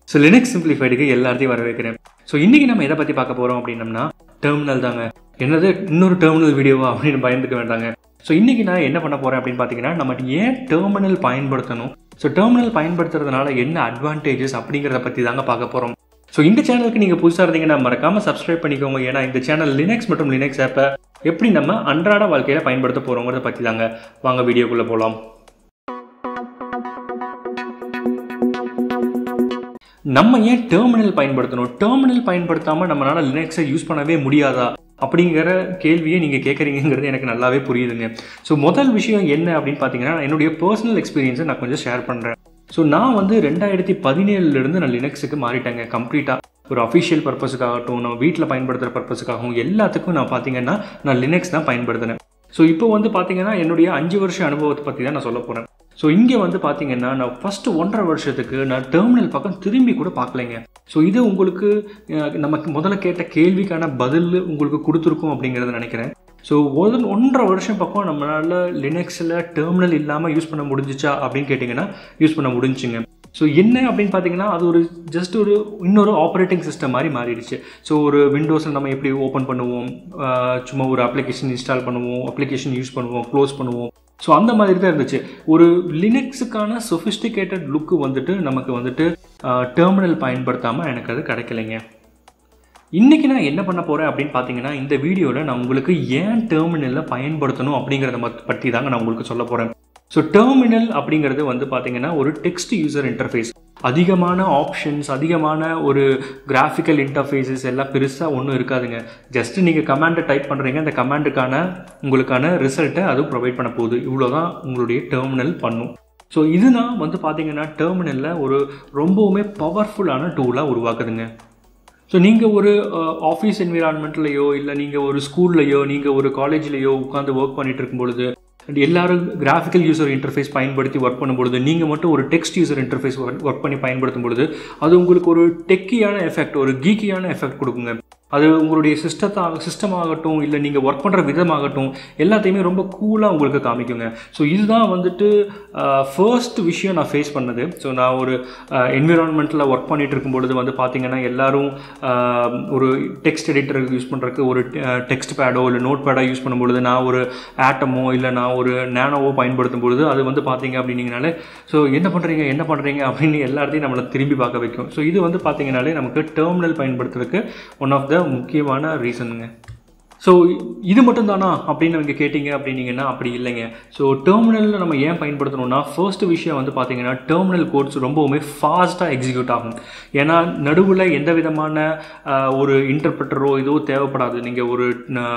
So Linux சிம்பிளிஃபைடுக்கு எல்லாத்தையும் வரவேற்கிறேன். So இன்றைக்கி நம்ம எதை பற்றி பார்க்க போகிறோம் அப்படின்னம்னா டெர்மினல் தாங்க. என்னது இன்னொரு டெர்மினல் வீடியோவா அப்படின்னு பயந்துக்க வேண்டாங்க. ஸோ இன்றைக்கி நான் என்ன பண்ண போகிறேன் அப்படின்னு பார்த்தீங்கன்னா, நம்ம ஏன் டெர்மினல் பயன்படுத்தணும், ஸோ டெர்மினல் பயன்படுத்துறதுனால என்ன அட்வான்டேஜஸ் அப்படிங்கிறத பற்றி தாங்க பார்க்க போகிறோம். ஸோ இந்த சேனலுக்கு நீங்கள் புதுசாக இருந்தீங்கன்னா மறக்காமல் சப்ஸ்கிரைப் பண்ணிக்கோங்க. ஏன்னா இந்த சேனல் லினக்ஸ் மற்றும் லினக்ஸ் ஆப்பை எப்படி நம்ம அன்றாட வாழ்க்கையில் பயன்படுத்த போகிறோங்கிறத பற்றி தாங்க. வாங்க வீடியோக்குள்ளே போகலாம். நம்ம ஏன் டெர்மினல் பயன்படுத்தணும், டெர்மினல் பயன்படுத்தாமல் நம்மளால் லினக்ஸை யூஸ் பண்ணவே முடியாதா அப்படிங்கிற கேள்வியை நீங்கள் கேட்குறீங்கிறது எனக்கு நல்லாவே புரியுதுங்க. ஸோ முதல் விஷயம் என்ன அப்படின்னு பார்த்தீங்கன்னா, என்னுடைய பர்சனல் எக்ஸ்பீரியன்ஸை நான் கொஞ்சம் ஷேர் பண்ணுறேன். ஸோ நான் வந்து 2017 நான் லினக்ஸுக்கு மாறிட்டேங்க கம்ப்ளீட்டாக. ஒரு அஃபிஷியல் பர்பஸுக்காகட்டும், நான் வீட்டில் பயன்படுத்துகிற பர்பஸுக்காகவும் எல்லாத்துக்கும் நான் பார்த்தீங்கன்னா நான் லினக்ஸ் தான் பயன்படுத்தினேன். ஸோ இப்போ வந்து பார்த்தீங்கன்னா என்னுடைய 5 வருஷ அனுபவத்தை பற்றி தான் நான் சொல்ல போகிறேன். ஸோ இங்கே வந்து பார்த்தீங்கன்னா நான் ஃபஸ்ட்டு 1.5 வருஷத்துக்கு நான் டெர்மினல் பக்கம் திரும்பி கூட பார்க்கலைங்க. ஸோ இது உங்களுக்கு நமக்கு முதல்ல கேட்ட கேள்விக்கான பதில் உங்களுக்கு கொடுத்துருக்கும் அப்படிங்கிறத நினைக்கிறேன். ஸோ 1.5 வருஷம் பக்கம் நம்மளால் லினக்ஸில் டெர்மினல் இல்லாமல் யூஸ் பண்ண முடிஞ்சிச்சா அப்படின்னு கேட்டிங்கன்னா யூஸ் பண்ண முடிஞ்சுங்க. ஸோ என்ன அப்படின்னு பார்த்தீங்கன்னா, அது ஒரு ஜஸ்ட் ஒரு இன்னொரு ஆப்ரேட்டிங் சிஸ்டம் மாதிரி மாறிடுச்சு. ஸோ ஒரு விண்டோஸில் நம்ம எப்படி ஓப்பன் பண்ணுவோம், சும்மா ஒரு அப்ளிகேஷன் இன்ஸ்டால் பண்ணுவோம், அப்ளிகேஷன் யூஸ் பண்ணுவோம், க்ளோஸ் பண்ணுவோம். ஸோ அந்த மாதிரி தான் இருந்துச்சு. ஒரு லினக்ஸுக்கான சொஃபிஸ்டிகேட்டட் லுக்கு வந்துட்டு நமக்கு வந்துட்டு டெர்மினல் பயன்படுத்தாமல் எனக்கு அது கிடைக்கலைங்க. இன்றைக்கி நான் என்ன பண்ண போகிறேன் அப்படின்னு பார்த்தீங்கன்னா, இந்த வீடியோவில் நான் உங்களுக்கு ஏன் டெர்மினலில் பயன்படுத்தணும் அப்படிங்கிறத பற்றி தாங்க நான் உங்களுக்கு சொல்ல போகிறேன். ஸோ டெர்மினல் அப்படிங்கிறது வந்து பார்த்தீங்கன்னா ஒரு டெக்ஸ்ட் யூசர் இன்டர்ஃபேஸ். அதிகமான ஆப்ஷன்ஸ், அதிகமான ஒரு கிராஃபிக்கல் இன்டர்ஃபேஸஸ் எல்லாம் பெருசாக ஒன்றும் இருக்காதுங்க. ஜஸ்ட் நீங்கள் கமாண்டை டைப் பண்ணுறீங்க, அந்த கமாண்டுக்கான உங்களுக்கான ரிசல்ட்டை அது ப்ரொவைட் பண்ண போகுது. இவ்வளோ தான் உங்களுடைய டெர்மினல் பண்ணும். ஸோ இதுதான் வந்து பார்த்தீங்கன்னா டெர்மினலில் ஒரு ரொம்பவுமே பவர்ஃபுல்லான டூலாக உருவாக்குதுங்க. ஸோ நீங்கள் ஒரு ஆஃபீஸ் என்விரான்மெண்ட்லையோ இல்லை நீங்கள் ஒரு ஸ்கூல்லையோ நீங்கள் ஒரு காலேஜ்லேயோ உட்காந்து ஒர்க் பண்ணிகிட்டு இருக்கும் பொழுது எல்லாரும் கிராஃபிக்கல் யூசர் இன்டர்ஃபேஸ் பயன்படுத்தி ஒர்க் பண்ணும்பொழுது நீங்கள் மட்டும் ஒரு டெக்ஸ்ட் யூசர் இன்டர்ஃபேஸ் ஒர்க் பண்ணி பயன்படுத்தும் பொழுது அது உங்களுக்கு ஒரு டெக்கியான எஃபெக்ட், ஒரு கீக்கியான எஃபெக்ட் கொடுக்குங்க. அது உங்களுடைய சிஸ்டம் ஆகட்டும் இல்லை நீங்கள் ஒர்க் பண்ணுற விதமாகட்டும் எல்லாத்தையுமே ரொம்ப கூலாக உங்களுக்கு காமிக்குங்க. ஸோ இதுதான் வந்துட்டு ஃபர்ஸ்ட் விஷயம் நான் ஃபேஸ் பண்ணது. ஸோ நான் ஒரு என்விரான்மெண்ட்டில் ஒர்க் பண்ணிகிட்டு இருக்கும் பொழுது வந்து பார்த்திங்கன்னா எல்லோரும் ஒரு டெக்ஸ்ட் எடிட்டர் யூஸ் பண்ணுறதுக்கு ஒரு டெக்ஸ்ட் பேடோ இல்லை நோட் பேடோ யூஸ் பண்ணும்பொழுது நான் ஒரு ஆட்டமோ இல்லை நான் ஒரு நேனோவோ பயன்படுத்தும் பொழுது அது வந்து பார்த்தீங்க அப்படின்னீங்கனாலே ஸோ என்ன பண்ணுறீங்க அப்படின்னு எல்லாத்தையும் நம்மளை திரும்பி பார்க்க வைக்கும். ஸோ இது வந்து பார்த்தீங்கனாலே நமக்கு டெர்மினல் பயன்படுத்துறதுக்கு ஒன் ஆஃப் த முக்கியமான ரீசனுங்க. ஸோ இது மட்டும் தானா அப்படின்னு நீங்கள் கேட்டிங்க அப்படின்னீங்கன்னா அப்படி இல்லைங்க. ஸோ டெர்மினலில் நம்ம ஏன் பயன்படுத்தணும்னா ஃபர்ஸ்ட் விஷயம் வந்து பார்த்தீங்கன்னா டெர்மினல் கோட்ஸ் ரொம்பவுமே ஃபாஸ்ட்டாக எக்ஸிக்யூட் ஆகும். ஏன்னா நடுவில் எந்த விதமான ஒரு இன்டர்பிரட்டரோ இதோ தேவைப்படாது. நீங்கள் ஒரு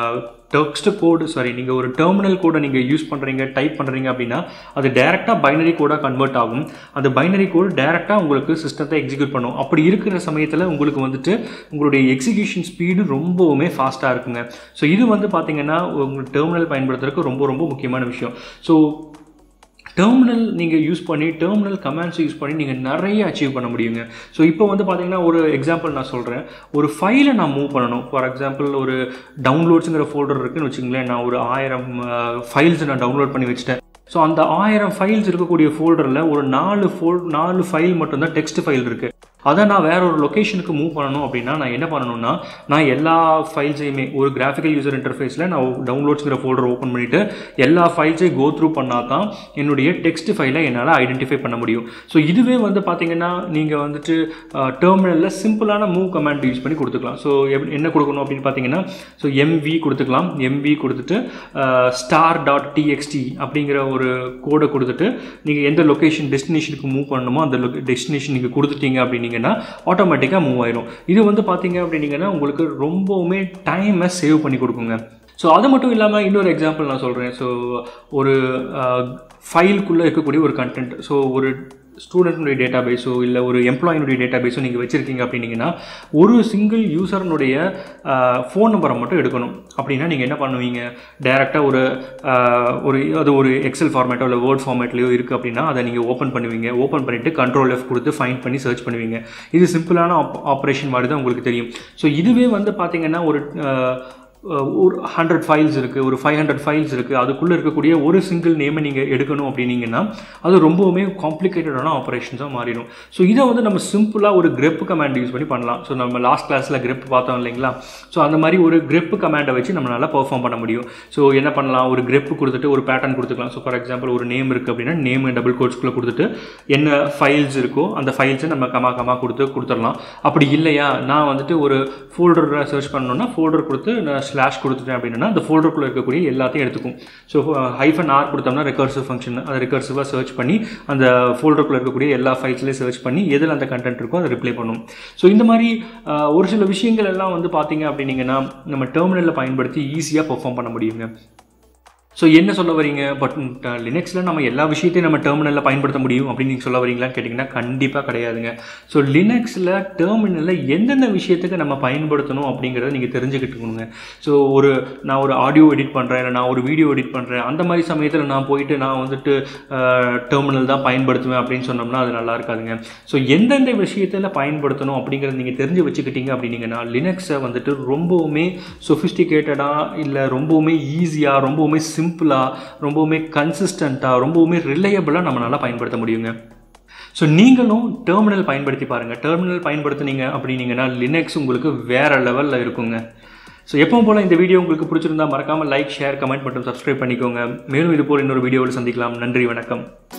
நீங்கள் ஒரு டெர்மினல் கோடை நீங்கள் யூஸ் பண்ணுறீங்க, டைப் பண்ணுறீங்க அப்படின்னா அது டேரெக்டாக பைனரி கோடாக கன்வெர்ட் ஆகும். அந்த பைனரி கோடு டேரெக்டாக உங்களுக்கு சிஸ்டத்தை எக்ஸிக்யூட் பண்ணும். அப்படி இருக்கிற சமயத்தில் உங்களுக்கு வந்துட்டு உங்களுடைய எக்ஸிக்யூஷன் ஸ்பீடு ரொம்பவுமே ஃபாஸ்ட்டாக இருக்குங்க. ஸோ இது வந்து பார்த்தீங்கன்னா உங்களுக்கு டெர்மினல் பயன்படுத்துறதுக்கு ரொம்ப ரொம்ப முக்கியமான விஷயம். ஸோ டெர்மினல் நீங்கள் யூஸ் பண்ணி டெர்மினல் கமாண்ட்ஸை யூஸ் பண்ணி நீங்கள் நிறைய அச்சீவ் பண்ண முடியுங்க. ஸோ இப்போ வந்து பார்த்தீங்கன்னா ஒரு எக்ஸாம்பிள் நான் சொல்கிறேன். ஒரு ஃபைலை நான் மூவ் பண்ணணும். ஃபார் எக்ஸாம்பிள் ஒரு டவுன்லோட்ஸுங்கிற ஃபோல்டர் இருக்குதுன்னு வச்சுங்களேன். நான் ஒரு 1000 ஃபைல்ஸ் நான் டவுன்லோட் பண்ணி வச்சுட்டேன். ஸோ அந்த 1000 ஃபைல்ஸ் இருக்கக்கூடிய ஃபோல்டரில் ஒரு 4 ஃபைல் மட்டும்தான் டெக்ஸ்ட் ஃபைல் இருக்குது. அதை நான் வேற ஒரு லொக்கேஷனுக்கு மூவ் பண்ணணும் அப்படின்னா நான் என்ன பண்ணணும்னா, நான் எல்லா ஃபைல்ஸையுமே ஒரு கிராஃபிக்கல் யூசர் இன்டர்ஃபேஸில் நான் டவுன்லோட்ஸ்ங்கிற ஃபோல்டர் ஓப்பன் பண்ணிவிட்டு எல்லா ஃபைல்ஸையும் கோ த்ரூ பண்ணால் தான் என்னுடைய டெக்ஸ்ட் ஃபைலை என்னால் ஐடென்டிஃபை பண்ண முடியும். ஸோ இதுவே வந்து பார்த்தீங்கன்னா நீங்கள் வந்துட்டு டெர்மினலில் சிம்பிளான மூவ் கமாண்ட் யூஸ் பண்ணி கொடுத்துக்கலாம். ஸோ என்ன கொடுக்கணும் அப்படின்னு பார்த்தீங்கன்னா, ஸோ எம்வி கொடுத்துக்கலாம். எம்வி கொடுத்துட்டு star.txt அப்படிங்கிற ஒரு கோடை கொடுத்துட்டு நீங்கள் எந்த லொக்கேஷன் டெஸ்டினேஷனுக்கு மூவ் பண்ணணுமோ அந்த டெஸ்டினேஷன் நீங்கள் கொடுத்துட்டீங்க அப்படின்னீங்கன்னா ஆட்டோமேட்டிக்காக மூவ் ஆயிரும். இது வந்து பார்த்தீங்க அப்படின்னீங்கன்னா உங்களுக்கு ரொம்பவுமே டைமை சேவ் பண்ணி கொடுக்குங்க. ஸோ அது மட்டும் இல்லாமல் இன்னொரு எக்ஸாம்பிள் நான் சொல்கிறேன். ஸோ ஒரு ஃபைலுக்குள்ளே இருக்கக்கூடிய ஒரு கண்டென்ட், ஸோ ஒரு ஸ்டூடெண்ட்னுடைய டேட்டா பேஸோ இல்லை ஒரு எம்ப்ளாயினுடைய டேட்டா பேஸோ நீங்கள் வச்சுருக்கீங்க அப்படின்னீங்கன்னா ஒரு சிங்கிள் யூசர்னுடைய ஃபோன் நம்பரை மட்டும் எடுக்கணும் அப்படின்னா நீங்கள் என்ன பண்ணுவீங்க, டேரெக்டாக அது ஒரு எக்ஸல் ஃபார்மேட்டோ இல்லை வேர்ட் ஃபார்மேட்லையோ இருக்குது அப்படின்னா அதை நீங்கள் ஓப்பன் பண்ணுவீங்க. ஓப்பன் பண்ணிவிட்டு Ctrl+F கொடுத்து ஃபைண்ட் பண்ணி சர்ச் பண்ணுவீங்க. இது சிம்பிளான ஆப்ரேஷன் மாதிரி தான் உங்களுக்கு தெரியும். ஸோ இதுவே வந்து பார்த்தீங்கன்னா ஒரு ஒரு 100 ஃபைல்ஸ் இருக்குது, ஒரு 500 ஃபைல்ஸ் இருக்குது, அதுக்குள்ளே இருக்கக்கூடிய ஒரு சிங்கிள் நேமை நீங்கள் எடுக்கணும் அப்படின்னீங்கன்னா அது ரொம்பவுமே காம்ப்ளிகேட்டடான ஆப்ரேஷன்ஸாக மாறிடும். ஸோ இதை வந்து நம்ம சிம்பிளாக ஒரு grep கமாண்ட் யூஸ் பண்ணி பண்ணலாம். ஸோ நம்ம லாஸ்ட் கிளாஸில் grep பார்த்தோம் இல்லைங்களா? ஸோ அந்த மாதிரி ஒரு grep கமாண்டை வச்சு நம்மளால் பெர்ஃபார்ம் பண்ண முடியும். ஸோ என்ன பண்ணலாம், ஒரு grep கொடுத்துட்டு ஒரு பேட்டர்ன் கொடுத்துக்கலாம். ஸோ ஃபார் எக்ஸாம்பிள் ஒரு நேம் இருக்குது அப்படின்னா நேம் டபுள் கோட்ஸ்குள்ளே கொடுத்துட்டு என்ன ஃபைல்ஸ் இருக்கோ அந்த ஃபைல்ஸை நம்ம கமா கொடுத்துடலாம். அப்படி இல்லையா, நான் வந்துட்டு ஒரு ஃபோல்டர் சர்ச் பண்ணணும்னா ஃபோல்டர் கொடுத்து நான் ஸ்லாஷ் கொடுத்துட்டேன் அப்படின்னா அந்த ஃபோல்டருக்குள்ளே இருக்கக்கூடிய எல்லாத்தையும் எடுத்துக்கும். ஸோ -r கொடுத்தோம்னா ரெக்கர்சிவ் ஃபங்க்ஷன், அதை ரெக்கர்சிவாக சர்ச் பண்ணி அந்த ஃபோல்டருக்குள்ளே இருக்கக்கூடிய எல்லா ஃபைல்ஸ்லேயும் சர்ச் பண்ணி எதில் அந்த கண்டென்ட் இருக்கோ அதை ரிப்ளை பண்ணும். ஸோ இந்த மாதிரி ஒரு சில விஷயங்கள் எல்லாம் வந்து பார்த்தீங்க அப்படின்னீங்கன்னா நம்ம டெர்மினலில் பயன்படுத்தி ஈஸியாக பெர்ஃபார்ம் பண்ண முடியுங்க. ஸோ என்ன சொல்ல வரீங்க, பட் லினக்ஸில் நம்ம எல்லா விஷயத்தையும் நம்ம டெர்மினலில் பயன்படுத்த முடியும் அப்படின்னு நீங்கள் சொல்ல வரீங்களான்னு கேட்டிங்கன்னா கண்டிப்பாக கிடையாதுங்க. ஸோ லினக்ஸில் டெர்மினலில் எந்தெந்த விஷயத்துக்கு நம்ம பயன்படுத்தணும் அப்படிங்கிறத நீங்கள் தெரிஞ்சுக்கிட்டுக்கணுங்க. ஸோ நான் ஒரு ஆடியோ எடிட் பண்ணுறேன், இல்லை நான் ஒரு வீடியோ எடிட் பண்ணுறேன், அந்த மாதிரி சமயத்தில் நான் போயிட்டு நான் வந்துட்டு டெர்மினல் தான் பயன்படுத்துவேன் அப்படின்னு சொன்னோம்னா அது நல்லா இருக்காதுங்க. ஸோ எந்தெந்த விஷயத்தில் பயன்படுத்தணும் அப்படிங்கிறத நீங்கள் தெரிஞ்சு வச்சுக்கிட்டீங்க அப்படின்னீங்கன்னா லினக்ஸை வந்துட்டு ரொம்பவுமே சொஃபிஸ்டிகேட்டடாக இல்லை ரொம்பவுமே ஈஸியாக, ரொம்பவுமே சிம்பிளாக, ரொம்பவுமே கன்சிஸ்டண்ட்டாக, ரொம்பவுமே ரிலையபிளாக நம்மளால் பயன்படுத்த முடியுங்க. ஸோ நீங்களும் டெர்மினல் பயன்படுத்தி பாருங்கள். டெர்மினல் பயன்படுத்தினீங்க அப்படின்னீங்கன்னா லினக்ஸ் உங்களுக்கு வேறு லெவலில் இருக்குங்க. ஸோ எப்பவும் போல் இந்த வீடியோ உங்களுக்கு பிடிச்சிருந்தா மறக்காமல் லைக், ஷேர், கமெண்ட் மற்றும் சப்ஸ்கிரைப் பண்ணிக்கோங்க. மேலும் இது போல் இன்னொரு வீடியோவில் சந்திக்கலாம். நன்றி, வணக்கம்.